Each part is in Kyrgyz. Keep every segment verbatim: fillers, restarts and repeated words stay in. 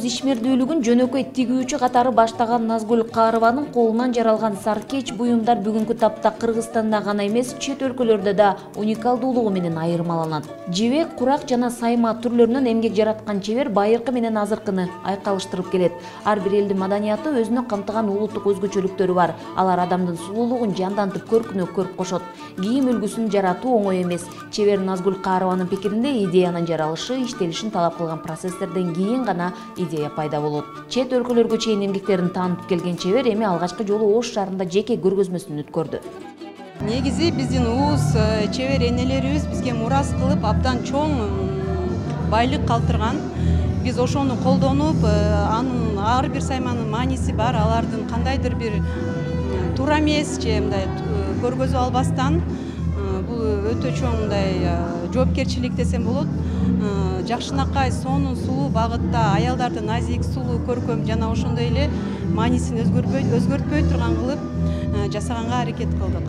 ишмердүүлүгүн жөнөкөй тигүүчү катары баштаган Назгүл Каарыбанын колунан жаралган саркеч буюмдар бүгүнкү тапта Кыргызстанда гана эмес, чет өлкөлөрдө да уникалдуулугу менен айырмаланат. Жебек, курак жана сайма түрлөрүнөн эмгек жараткан чебер байыркы менен азыркыны айкалыштырып келет. Ар бир элдин маданияты өзүнө камтыган улуттук өзгөчөлүктөрү бар. Алар адамдын сулуулугун жандантып, көркүнө көрк кошот. Кийим үлгүсүн жаратуу оңой эмес. Чебер Назгүл Каарыбанын пикиринде идеянын жаралышы иштелишин талап кылган процесстерден кийин гана идея пайда болот. Чет өлкөлөргө чейин эмгектерин таанытып келген чебер эми алгачкы жолу Ош шаарында жеке көргөзмөсүн өткөрдү. Негизи биздин уус чебер энелерибиз бизге мурас кылып абдан чоң байлык калтырган. Биз ошону колдонуп, анын ар бир сайманын мааниси бар, алардын кандайдыр бир туура эмес же мындай көргөзүп албастан бул өтө чоң мындай жоопкерчилик десем болот. Жакшынакай сонун сулуу багытта аялдарды назик, сулуу, көркөм жана ошондой эле маанисин өзгөртпөй турган кылып жасаганга аракет кылдык.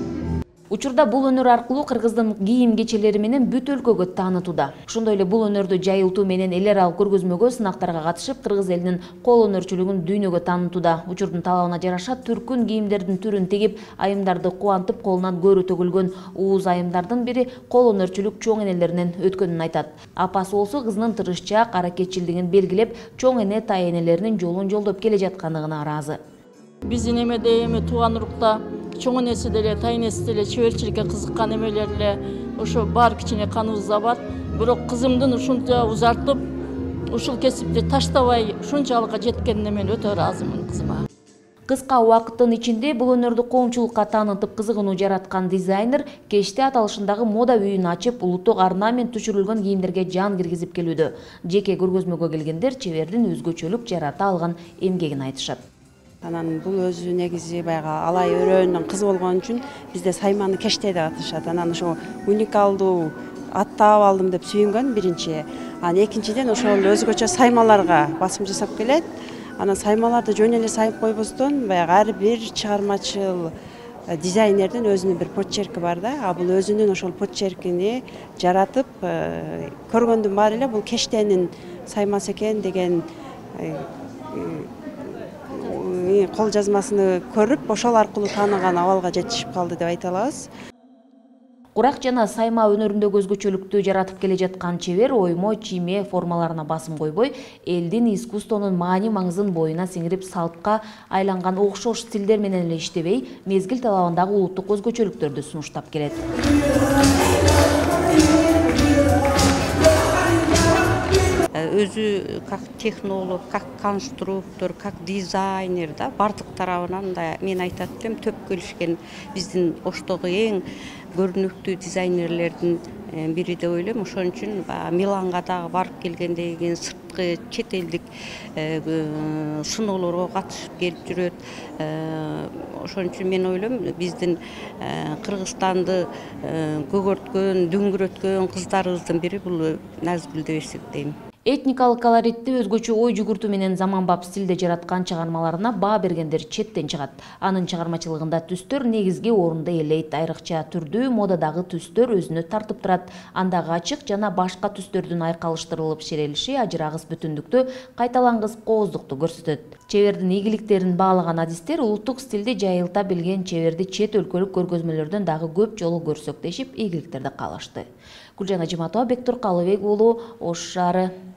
Учурда бул өнөр аркылуу кыргыздын кийим кечелери менен бүт өлкөгө таанытууда. Ошондой эле бул өнөрдү жайылтуу менен эл аралык көргөзмөгө сынактарга катышып, кыргыз элинин кол өнөрчүлүгүн дүйнөгө таанытууда. Учурдун талабына жараша түркүн кийимдердин түрүн тигип, айымдарды кубантып, колунан көрү төгүлгөн ууз айымдардын бири кол өнөрчүлүк чоң энелеринен өткөнүн айтат. Апасы болсо кызынын тырышчаак, аракетчилдигин белгилеп, чоң эне тай энелеринин жолун жолдоп келе жаткандыгына ыраазы. Биздин эмеде эми тууган урукта чоң энеси деле, тай энеси деле чеберчиликке кызыккан эмелер эле ошо бар, кичине каныбызда бар. Бирок кызымдын ушунча узартып, ушул кесипти таштабай ушунчалыкка жеткенине мен өтө ыраазымын кызыма. Кыска убакыттын ичинде бул өнөрдү коомчулукка таанытып кызыгынуу жараткан дизайнер кечте аталышындагы мода үйүн ачып, улуттук орнамент түшүрүлгөн кийимдерге жан киргизип келүүдө. Жеке көргөзмөгө келгендер чебердин өзгөчөлүк жарата алган эмгегин айтышат. Анан бул өзү негизи баягы алай өрөөнүн кызы болгон үчүн бизде сайманы кечте деп атышат. Анан ошо уникалдуу ат таап алдым деп сүйүнгөн биринчи. Анан экинчиден ошол өзгөчө саймаларга басым жасап келет. Анан саймаларды жөн эле сайып койбостон, баягы ар бир чыгармачыл дизайнердин өзүнүн бир почерки бар да. А бул өзүнүн ошол почеркини жаратып, көргөндүн баары эле бул кечтенин саймасы экен деген кол жазмасыны көрүп, ошол аркылуу тааныган абалга жетишип калды деп айта алабыз. Курак жана сайма өнөрүндөгү өзгөчөлүктү жаратып келе жаткан чебер оймо, чийме формаларына басым койбой, элдин искусствонун маани маңызын боюна сиңирип салтка айланган окшош стилдер менен эле иштебей, мезгил талабындагы улуттук өзгөчөлүктөрдү сунуштап келет. Өзү как технолог, как конструктор, как дизайнер да бардык тарабынан да мен айтат элем төп келишкен биздин Оштогу эң көрүнүктүү дизайнерлердин бири деп ойлойм. Ошон үчүн Миланга дагы барып келгенден кийин сырткы чет элдик сыноолорго катышып келип жүрөт. Ошон үчүн мен ойлойм биздин Кыргызстанды көгөрткөн, дүңгүрөткөн кыздарыбыздын бири бул Назгүл деп эсептейм. Этникалык колоритти өзгөчө ой жүгүртүү менен заманбап стилде жараткан чыгармаларына баа бергендер четтен чыгат. Анын чыгармачылыгында түстөр негизги орунду ээлейт. Айрыкча түрдүү модадагы түстөр өзүнө тартып турат. Андагы ачык жана башка түстөрдүн айкалыштырылып шерелиши ажырагыс бүтүндүктү, кайталангыс кооздукту көрсөтөт. Чебердин ийгиликтерин баалаган адистер улуттук стилди жайылта билген чеберди чет өлкөлүк көргөзмөлөрдөн дагы көп жолу көрсөк дешип, ийгиликтерди каалашты. Гүлжан Ажиматова, Бектур Калыбек уулу, Ош шаары.